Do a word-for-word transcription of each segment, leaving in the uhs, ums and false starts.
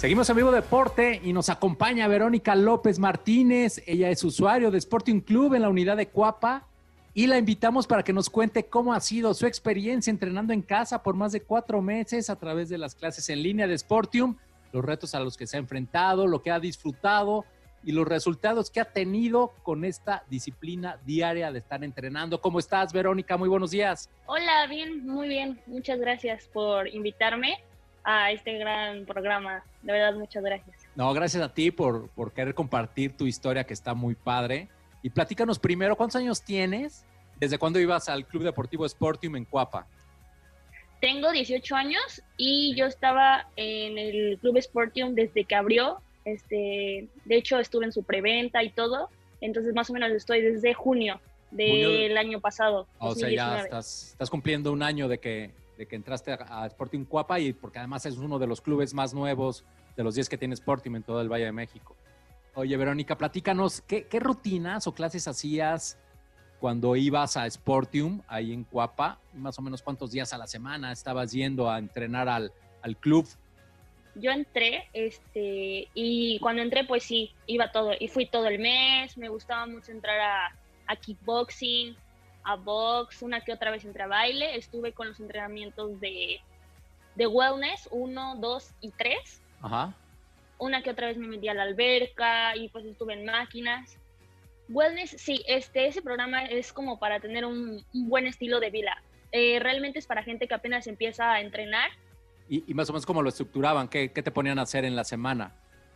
Seguimos en Vivo Deporte y nos acompaña Verónica López Martínez. Ella es usuario de Sporting Club en la unidad de Cuapa y la invitamos para que nos cuente cómo ha sido su experiencia entrenando en casa por más de cuatro meses a través de las clases en línea de Sportium, los retos a los que se ha enfrentado, lo que ha disfrutado y los resultados que ha tenido con esta disciplina diaria de estar entrenando. ¿Cómo estás, Verónica? Muy buenos días. Hola, bien, muy bien. Muchas gracias por invitarme a este gran programa. De verdad, muchas gracias. No, gracias a ti por, por querer compartir tu historia, que está muy padre. Y platícanos primero, ¿cuántos años tienes? ¿Desde cuándo ibas al Club Deportivo Sportium en Cuapa? Tengo dieciocho años y yo estaba en el Club Sportium desde que abrió. Este, de hecho, estuve en su preventa y todo. Entonces, más o menos estoy desde junio del junio. año pasado. O dos mil diecinueve. sea, ya estás, estás cumpliendo un año de que, de que entraste a, a Sporting Cuapa, y porque además es uno de los clubes más nuevos de los diez que tiene Sporting en todo el Valle de México. Oye, Verónica, platícanos, ¿qué, qué rutinas o clases hacías cuando ibas a Sportium ahí en Cuapa? Más o menos, ¿cuántos días a la semana estabas yendo a entrenar al, al club? Yo entré, este, y cuando entré, pues sí, iba todo, y fui todo el mes. Me gustaba mucho entrar a, a kickboxing, a box, una que otra vez entré a baile. Estuve con los entrenamientos de, de wellness, uno, dos y tres. Ajá. Una que otra vez me metí a la alberca y pues estuve en máquinas. Wellness, sí, este, ese programa es como para tener un, un buen estilo de vida. Eh, realmente es para gente que apenas empieza a entrenar. ¿Y, y más o menos cómo lo estructuraban? ¿Qué, qué te ponían a hacer en la semana?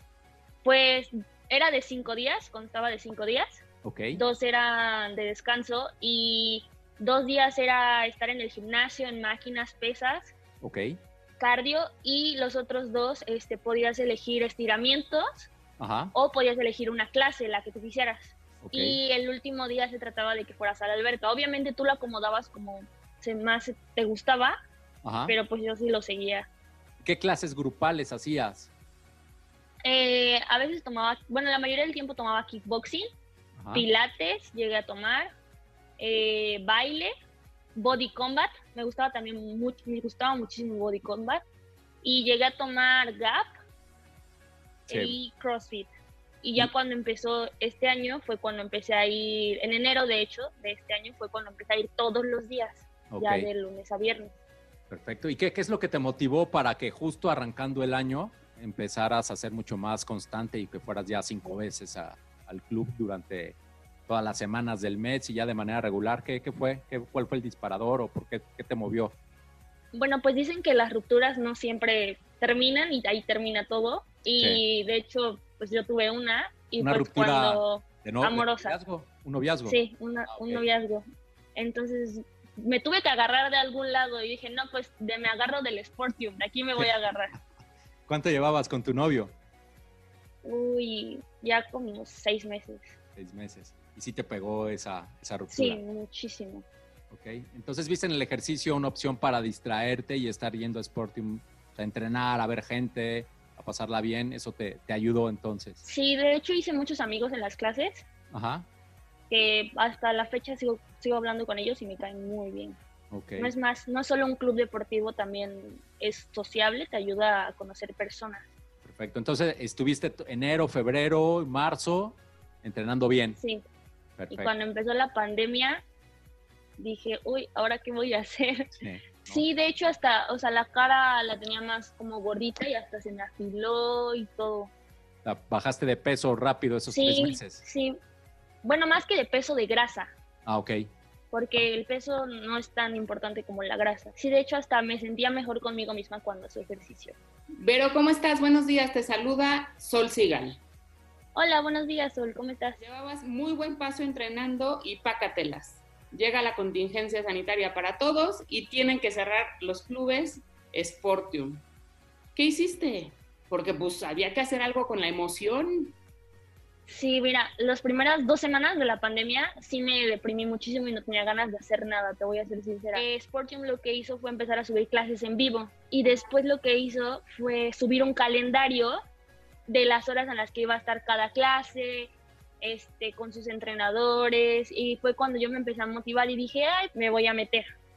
Pues era de cinco días, constaba de cinco días. Ok. Dos eran de descanso y dos días era estar en el gimnasio, en máquinas, pesas. Ok. Cardio, y los otros dos este, podías elegir estiramientos. Ajá. O podías elegir una clase, la que tú quisieras. Okay. Y el último día se trataba de que fueras a la alberca. Obviamente tú lo acomodabas como se más te gustaba. Ajá. Pero pues yo sí lo seguía. ¿Qué clases grupales hacías? Eh, a veces tomaba, bueno, la mayoría del tiempo tomaba kickboxing, ajá, pilates, llegué a tomar, eh, baile, body combat, me gustaba también mucho, me gustaba muchísimo body combat, y llegué a tomar gap, sí, y CrossFit. Y ya cuando empezó este año fue cuando empecé a ir, en enero de hecho, de este año fue cuando empecé a ir todos los días, okay, ya de lunes a viernes. Perfecto. ¿Y qué, qué es lo que te motivó para que justo arrancando el año empezaras a ser mucho más constante y que fueras ya cinco veces a, al club durante todas las semanas del mes y ya de manera regular? ¿Qué, qué fue? ¿Qué, ¿Cuál fue el disparador o por qué, qué te movió? Bueno, pues dicen que las rupturas no siempre terminan y ahí termina todo. Y sí, de hecho, pues yo tuve una y una pues ruptura cuando de no, amorosa. De noviazgo, un noviazgo. Sí, una, ah, okay, un noviazgo. Entonces me tuve que agarrar de algún lado y dije, no, pues de, me agarro del Sportium, de aquí me voy a agarrar. ¿Cuánto llevabas con tu novio? Uy, ya como seis meses. Seis meses. ¿Y sí te pegó esa, esa ruptura? Sí, muchísimo. Ok, entonces viste en el ejercicio una opción para distraerte y estar yendo a Sportium, a entrenar, a ver gente, a pasarla bien. ¿Eso te, te ayudó entonces? Sí, de hecho hice muchos amigos en las clases. Ajá. Que hasta la fecha sigo, sigo hablando con ellos y me caen muy bien. Okay. No es más, no es solo un club deportivo, también es sociable, te ayuda a conocer personas. Perfecto, entonces estuviste enero, febrero, marzo entrenando bien. Sí. Perfecto. Y cuando empezó la pandemia dije, uy, ¿ahora qué voy a hacer? Sí, ¿no? Sí, de hecho hasta, o sea, la cara la tenía más como gordita y hasta se me afiló y todo. ¿Bajaste de peso rápido esos sí, tres meses? Sí, bueno, más que de peso, de grasa. Ah, ok. Porque el peso no es tan importante como la grasa. Sí, de hecho hasta me sentía mejor conmigo misma cuando hacía ejercicio. Vero, ¿cómo estás? Buenos días, te saluda Sol Sigal. Hola, buenos días, Sol, ¿cómo estás? Llevabas muy buen paso entrenando y pácatelas. Llega la contingencia sanitaria para todos y tienen que cerrar los clubes Sportium. ¿Qué hiciste? Porque pues había que hacer algo con la emoción. Sí, mira, las primeras dos semanas de la pandemia sí me deprimí muchísimo y no tenía ganas de hacer nada, te voy a ser sincera. Eh, Sportium lo que hizo fue empezar a subir clases en vivo y después lo que hizo fue subir un calendario de las horas en las que iba a estar cada clase, este, con sus entrenadores, y fue cuando yo me empecé a motivar y dije, ay, me voy a meter.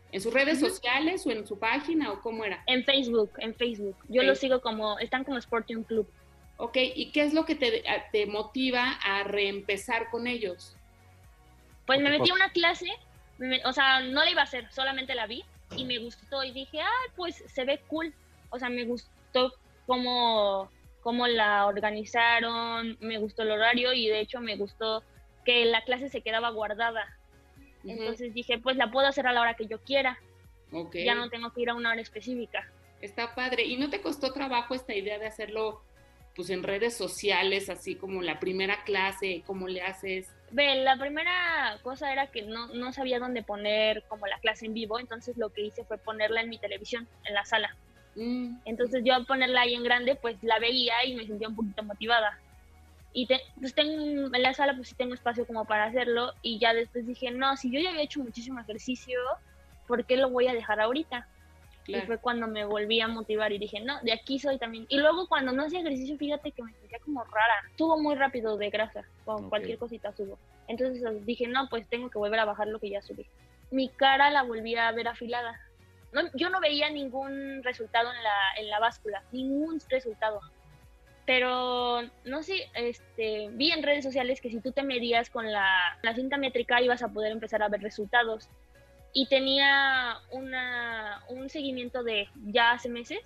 ¿En sus redes Ujú. sociales o en su página o cómo era? En Facebook, en Facebook. Yo Ok. los sigo como, están como Sporting Club. Ok, ¿y qué es lo que te, te motiva a reempezar con ellos? Pues me Ok, metí a pues. una clase, me- o sea, no la iba a hacer, solamente la vi y me gustó y dije, ay, pues se ve cool. O sea, me gustó cómo, cómo la organizaron, me gustó el horario y de hecho me gustó que la clase se quedaba guardada. Ujú. Entonces dije, pues la puedo hacer a la hora que yo quiera, Ok, ya no tengo que ir a una hora específica. está padre. ¿Y no te costó trabajo esta idea de hacerlo pues en redes sociales, así como la primera clase, cómo le haces? Ve, la primera cosa era que no, no sabía dónde poner como la clase en vivo, entonces lo que hice fue ponerla en mi televisión, en la sala. Mm, Entonces yo al ponerla ahí en grande, pues la veía y me sentía un poquito motivada. Y te, pues tengo, en la sala pues sí tengo espacio como para hacerlo y ya después dije, no, si yo ya había hecho muchísimo ejercicio, ¿por qué lo voy a dejar ahorita? Y claro. fue cuando me volví a motivar y dije, no, de aquí soy también. Y luego cuando no hacía ejercicio, fíjate que me sentía como rara. Subo muy rápido de grasa, con Ok. cualquier cosita subo. Entonces dije, no, pues tengo que volver a bajar lo que ya subí. Mi cara la volví a ver afilada. No, yo no veía ningún resultado en la, en la báscula, ningún resultado. Pero, no sé, este, vi en redes sociales que si tú te medías con la, la cinta métrica ibas a poder empezar a ver resultados. Y tenía una, un seguimiento de ya hace meses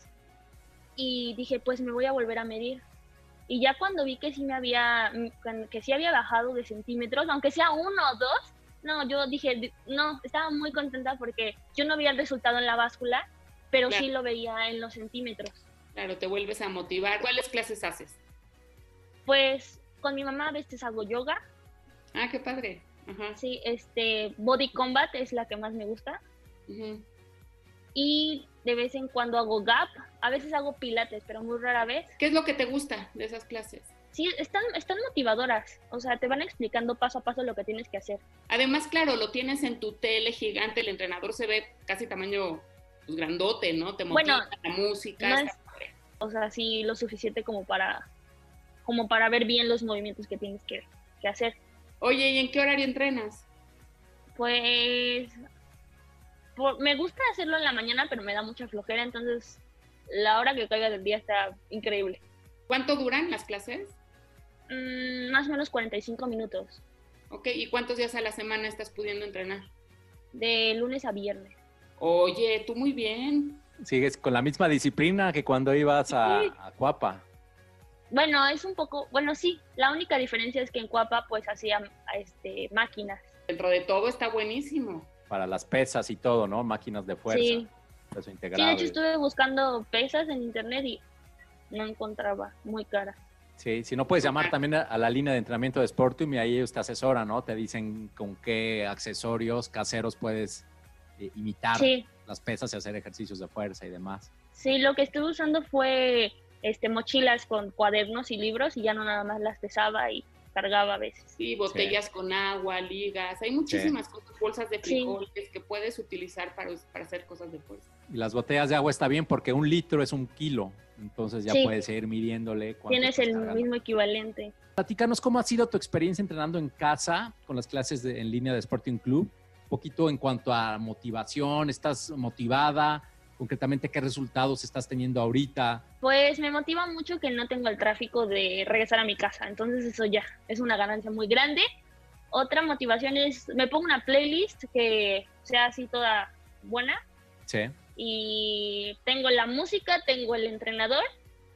y dije, pues me voy a volver a medir. Y ya cuando vi que sí me había, que sí había bajado de centímetros, aunque sea uno o dos, no, yo dije, no, estaba muy contenta porque yo no veía el resultado en la báscula, pero Claro. sí lo veía en los centímetros. Claro, te vuelves a motivar. ¿Cuáles clases haces? Pues con mi mamá a veces hago yoga. Ah, qué padre. Ajá. Sí, este, Body Combat es la que más me gusta. Uh-huh. Y de vez en cuando hago gap, a veces hago pilates, pero muy rara vez. ¿Qué es lo que te gusta de esas clases? Sí, están, están motivadoras, o sea, te van explicando paso a paso lo que tienes que hacer. Además, claro, lo tienes en tu tele gigante, el entrenador se ve casi tamaño pues, grandote, ¿no? Te motiva Bueno, la música. no está es, padre. o sea, sí lo suficiente como para, como para ver bien los movimientos que tienes que, que hacer. Oye, ¿y en qué horario entrenas? Pues por, me gusta hacerlo en la mañana, pero me da mucha flojera, entonces la hora que caiga del día está increíble. ¿Cuánto duran las clases? Mm, más o menos cuarenta y cinco minutos. Ok, ¿y cuántos días a la semana estás pudiendo entrenar? De lunes a viernes. Oye, tú muy bien. Sigues con la misma disciplina que cuando ibas a, Sí. a Cuapa. Bueno, es un poco, bueno, sí, la única diferencia es que en Cuapa pues hacía este, máquinas. Dentro de todo está buenísimo. Para las pesas y todo, ¿no? Máquinas de fuerza, Sí. peso Sí, integrado. de hecho estuve buscando pesas en internet y no encontraba, muy caras. Sí, si no puedes llamar también a, a la línea de entrenamiento de Sportium y ahí ellos te asesoran, ¿no? Te dicen con qué accesorios caseros puedes eh, imitar Sí, las pesas y hacer ejercicios de fuerza y demás. sí, lo que estuve usando fue este, mochilas con cuadernos y libros y ya no nada más las pesaba y cargaba a veces. Sí, botellas sí. con agua, ligas, hay muchísimas sí. cosas, bolsas de frijoles sí. que puedes utilizar para, para hacer cosas de fuerza. Y las botellas de agua está bien porque un litro es un kilo, entonces ya sí. puedes ir midiéndole. Tienes el cargando. Mismo equivalente. Platícanos cómo ha sido tu experiencia entrenando en casa con las clases de, en línea de Sporting Club. Un poquito en cuanto a motivación, ¿estás motivada? Concretamente, ¿qué resultados estás teniendo ahorita? Pues me motiva mucho que no tengo el tráfico de regresar a mi casa, entonces eso ya es una ganancia muy grande. Otra motivación es, me pongo una playlist que sea así toda buena. Sí. Y tengo la música, tengo el entrenador.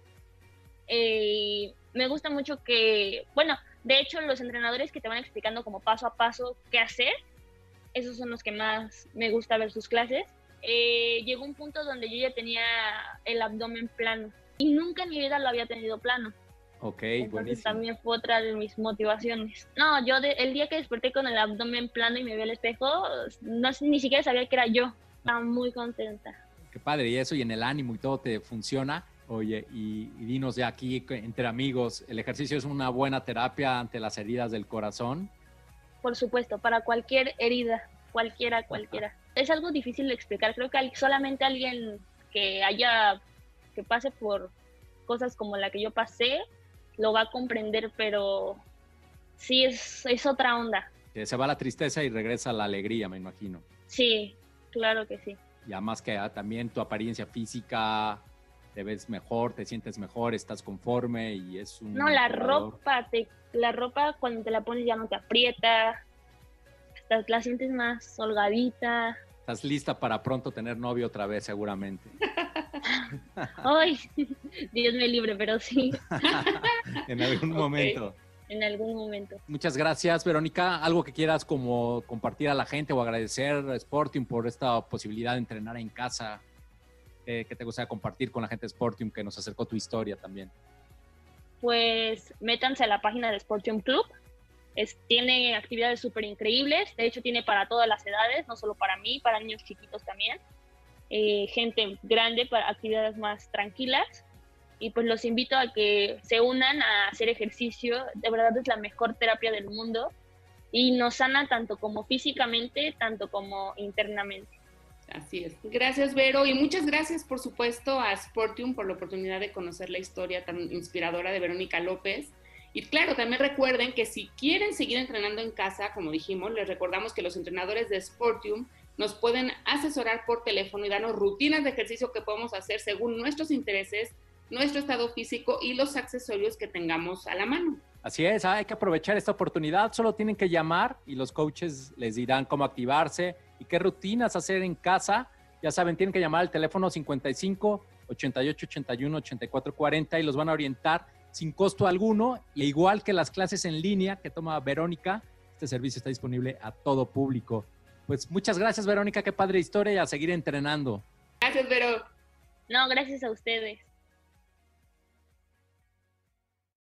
Eh, me gusta mucho que, bueno, de hecho los entrenadores que te van explicando como paso a paso qué hacer, esos son los que más me gusta ver sus clases. Eh, llegó un punto donde yo ya tenía el abdomen plano y nunca en mi vida lo había tenido plano. Ok, Entonces buenísimo. También fue otra de mis motivaciones. No, yo de, el día que desperté con el abdomen plano y me vi al espejo, no, ni siquiera sabía que era yo. Estaba muy contenta. Qué padre, y eso y en el ánimo y todo te funciona. Oye, y, y dinos de aquí entre amigos, ¿el ejercicio es una buena terapia ante las heridas del corazón? Por supuesto, para cualquier herida, cualquiera, cualquiera. Ajá. Es algo difícil de explicar. Creo que solamente alguien que haya, que pase por cosas como la que yo pasé, lo va a comprender, pero sí es, es otra onda. Que se va la tristeza y regresa la alegría, me imagino. Sí, Claro que sí. Y además que ah, también tu apariencia física, te ves mejor, te sientes mejor, estás conforme y es un... No, la jugador. ropa, te, la ropa cuando te la pones ya no te aprieta, hasta la sientes más holgadita. Estás lista para pronto tener novio otra vez, seguramente. Ay, Dios me libre, pero sí. En algún Ok. momento. En algún momento. Muchas gracias, Verónica. ¿Algo que quieras como compartir a la gente o agradecer a Sportium por esta posibilidad de entrenar en casa? Eh, ¿Qué te gustaría compartir con la gente de Sportium que nos acercó tu historia también? Pues métanse a la página de Sportium Club. Es, tiene actividades súper increíbles. De hecho, tiene para todas las edades, no solo para mí, para niños chiquitos también. Eh, gente grande para actividades más tranquilas. Y pues los invito a que se unan a hacer ejercicio. De verdad es la mejor terapia del mundo y nos sana tanto como físicamente, tanto como internamente. Así es. Gracias, Vero, y muchas gracias, por supuesto, a Sportium por la oportunidad de conocer la historia tan inspiradora de Verónica López. Y claro, también recuerden que si quieren seguir entrenando en casa, como dijimos, les recordamos que los entrenadores de Sportium nos pueden asesorar por teléfono y darnos rutinas de ejercicio que podemos hacer según nuestros intereses, nuestro estado físico y los accesorios que tengamos a la mano. Así es, hay que aprovechar esta oportunidad. Solo tienen que llamar y los coaches les dirán cómo activarse y qué rutinas hacer en casa. Ya saben, tienen que llamar al teléfono cincuenta y cinco, ochenta y ocho, ochenta y uno, ochenta y cuatro cuarenta y los van a orientar sin costo alguno. Y igual que las clases en línea que toma Verónica, este servicio está disponible a todo público. Pues muchas gracias, Verónica, qué padre historia y a seguir entrenando. Gracias, Vero. No, gracias a ustedes.